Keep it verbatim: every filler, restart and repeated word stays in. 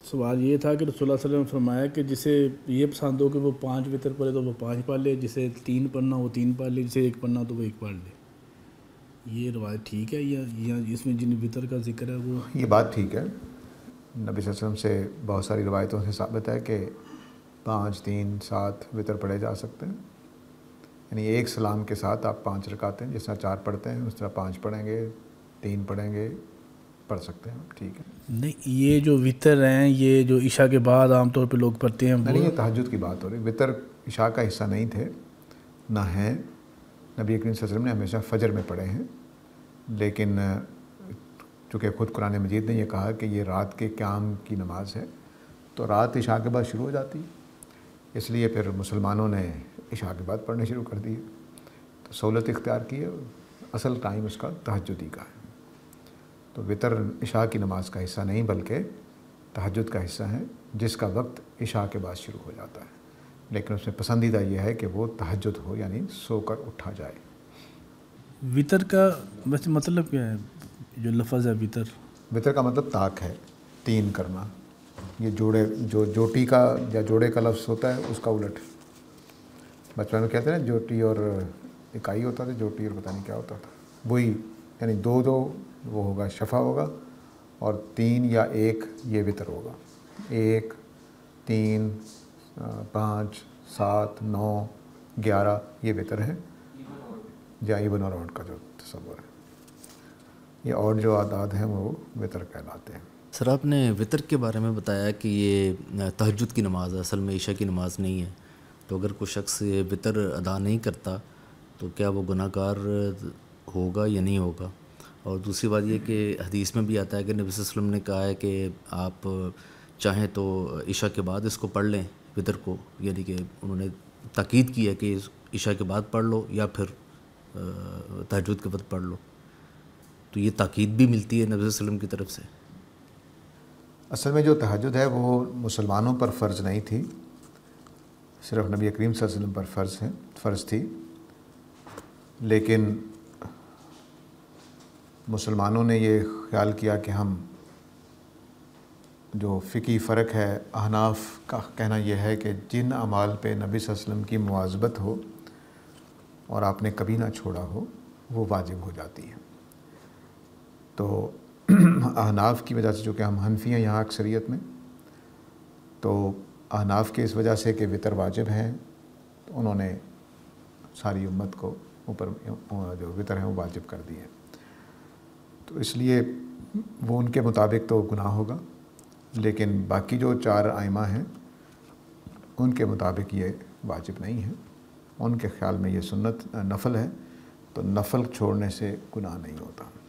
سوال یہ تھا کہ رسول اللہ صلی اللہ علیہ وسلم نے فرمایا کہ جسے یہ پسند ہو کہ وہ پانچ وطر پڑھے تو وہ پانچ پڑھ لے، جسے تین پڑھنا وہ تین پڑھ لے، جسے ایک پڑھنا تو وہ ایک پڑھ لے. یہ روایت ٹھیک ہے یا یا اس میں جن وطر کا ذکر ہے وہ؟ یہ بات ٹھیک ہے. نبی صلی اللہ علیہ وسلم سے بہت ساری روایتوں سے ثابت ہے کہ پانچ تین سات وطر پڑھے جا سکتے ہیں. یعنی ایک سلام کے ساتھ آپ پانچ رکعتیں جس طرح چار پڑھتے ہیں اس طرح پانچ پڑھیں گے، تین پڑھیں گے، پڑھ سکتے ہیں. ٹھیک ہے. نہیں، یہ جو وطر ہیں یہ جو عشاء کے بعد عام طور پہ لوگ پڑھتے ہیں نہیں، یہ تہجد کی بات ہو رہی. وطر عشاء کا حصہ نہیں تھے، نہ ہیں. نبی کریم صلی اللہ علیہ وسلم نے ہمیشہ فجر میں پڑھے ہیں. لیکن چونکہ خود قرآن مجید نے یہ کہا کہ یہ رات کے قیام کی نماز ہے، تو رات عشاء کے بعد شروع ہو جاتی ہے، اس لیے پھر مسلمانوں نے عشاء کے بعد پڑھنے شروع کر دیے. تو سہولت اختیار کی ہے. اصل ٹائم اس کا تہجدی کا ہے. تو وطر عشاء کی نماز کا حصہ نہیں بلکہ تہجد کا حصہ ہے، جس کا وقت عشاء کے بعد شروع ہو جاتا ہے. لیکن اس میں پسندیدہ یہ ہے کہ وہ تہجد ہو، یعنی سو کر اٹھا جائے. وطر کا ویسے مطلب کیا ہے؟ جو لفظ ہے وطر، وطر کا مطلب طاق ہے، تین کرنا. یہ جوڑے جو جوٹی کا یا جوڑے کا لفظ ہوتا ہے اس کا الٹ. بچپن میں کہتے ہیں نا جوٹی اور اکائی ہوتا تھا، جوٹی اور پتہ نہیں کیا ہوتا تھا، وہی. یعنی دو دو وہ ہوگا شفع ہوگا، اور تین یا ایک یہ وطر ہوگا. ایک، تین، پانچ، سات، نو، گیارہ یہ وطر ہے. یا ایون اور آڈ کا جو تصور ہے، یہ اور جو اعداد ہیں وہ وطر کہلاتے ہیں. سر آپ نے وطر کے بارے میں بتایا کہ یہ تہجد کی نماز ہے، اصل میں عشاء کی نماز نہیں ہے. تو اگر کوئی شخص یہ وطر ادا نہیں کرتا تو کیا وہ گناہ گار ہوگا یا نہیں ہوگا؟ اور دوسری بات یہ کہ حدیث میں بھی آتا ہے کہ نبی صلی اللہ علیہ وسلم نے کہا ہے کہ آپ چاہیں تو عشاء کے بعد اس کو پڑھ لیں وطر کو، یعنی کہ انہوں نے تاکید کی ہے کہ عشاء کے بعد پڑھ لو یا پھر تہجد کے وقت پڑھ لو. تو یہ تاکید بھی ملتی ہے نبی صلی اللہ علیہ وسلم کی طرف سے. اصل میں جو تہجد ہے وہ مسلمانوں پر فرض نہیں تھی، صرف نبی کریم صلی اللہ علیہ وسلم پر فرض ہے فرض تھی. لیکن مسلمانوں نے یہ خیال کیا کہ ہم جو فقہی فرق ہے، احناف کا کہنا یہ ہے کہ جن اعمال پہ نبی صلی اللہ علیہ وسلم کی مواظبت ہو اور آپ نے کبھی نہ چھوڑا ہو وہ واجب ہو جاتی ہے. تو احناف کی وجہ سے، چونکہ ہم حنفی ہیں یہاں اکثریت میں، تو احناف کے اس وجہ سے کہ وطر واجب ہیں تو انہوں نے ساری امت کو اوپر جو وطر ہیں وہ واجب کر دیے. تو اس لیے وہ ان کے مطابق تو گناہ ہوگا. لیکن باقی جو چار ائمہ ہیں ان کے مطابق یہ واجب نہیں ہے. ان کے خیال میں یہ سنت نفل ہے، تو نفل چھوڑنے سے گناہ نہیں ہوتا.